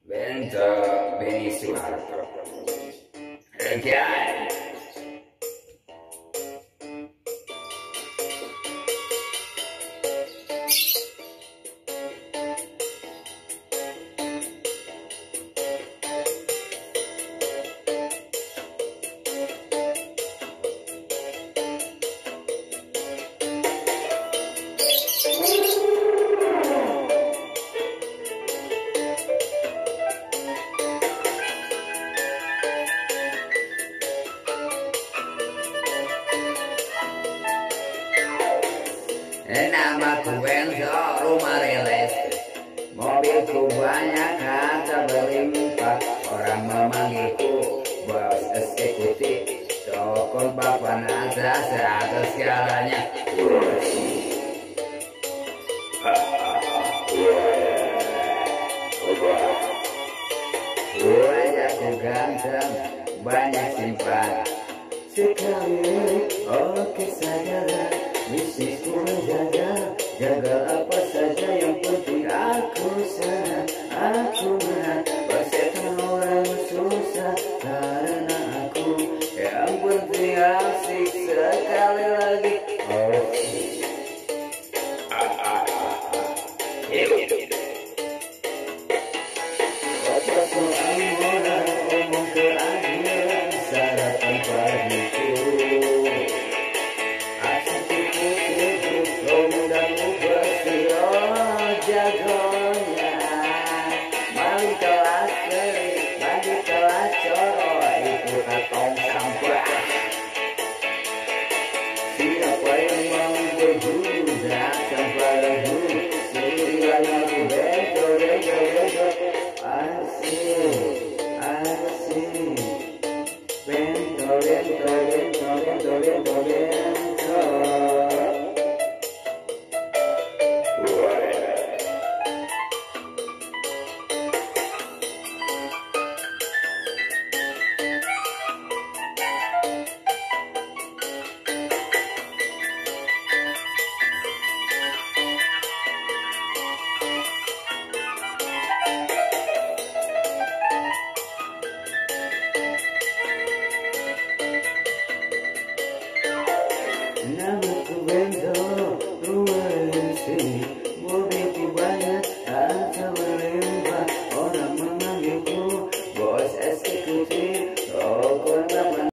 Bento Beni Soeharto. Okay. Namaku Benzo, rumah real estate. Mobilku banyak, kaca berlimpah. Orang memanggilku bos eksekutif. Sokon papan atas atas segalanya. Wajahku ganteng, banyak simpan. Sekali oke saja lah. Bisnisku menjaga, jaga apa saja yang penting aku senang, aku menang. Persetan orang susah karena aku yang penting asik sekali lagi. Oh. Apa soal moral, omong keadilan, sarapan pagiku. Jagonya mandi kelas beli, mandi kelas coro, itu katong sampah. Siapa yang mau berguru datang padaku, sendirian aku bento. Asik, asik, bento. Namaku Benzo, rumah di sini.